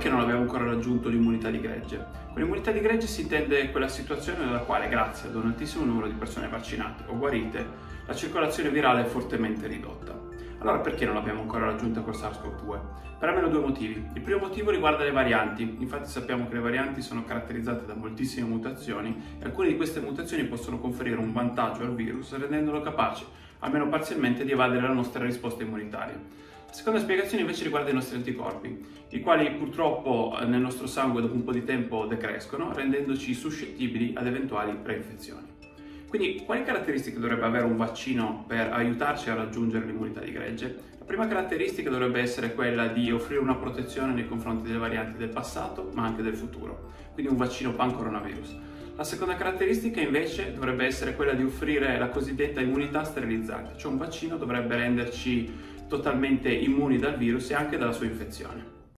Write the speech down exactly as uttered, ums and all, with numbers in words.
perché non abbiamo ancora raggiunto l'immunità di gregge? Con l'immunità di gregge si intende quella situazione nella quale, grazie ad un altissimo numero di persone vaccinate o guarite, la circolazione virale è fortemente ridotta. Allora perché non l'abbiamo ancora raggiunta col SARS-CoV due? Per almeno due motivi. Il primo motivo riguarda le varianti. Infatti sappiamo che le varianti sono caratterizzate da moltissime mutazioni e alcune di queste mutazioni possono conferire un vantaggio al virus rendendolo capace, almeno parzialmente, di evadere la nostra risposta immunitaria. La seconda spiegazione invece riguarda i nostri anticorpi, i quali purtroppo nel nostro sangue dopo un po' di tempo decrescono, rendendoci suscettibili ad eventuali reinfezioni. Quindi, quali caratteristiche dovrebbe avere un vaccino per aiutarci a raggiungere l'immunità di gregge? La prima caratteristica dovrebbe essere quella di offrire una protezione nei confronti delle varianti del passato, ma anche del futuro, quindi un vaccino pan-coronavirus. La seconda caratteristica invece dovrebbe essere quella di offrire la cosiddetta immunità sterilizzante, cioè un vaccino dovrebbe renderci totalmente immuni dal virus e anche dalla sua infezione.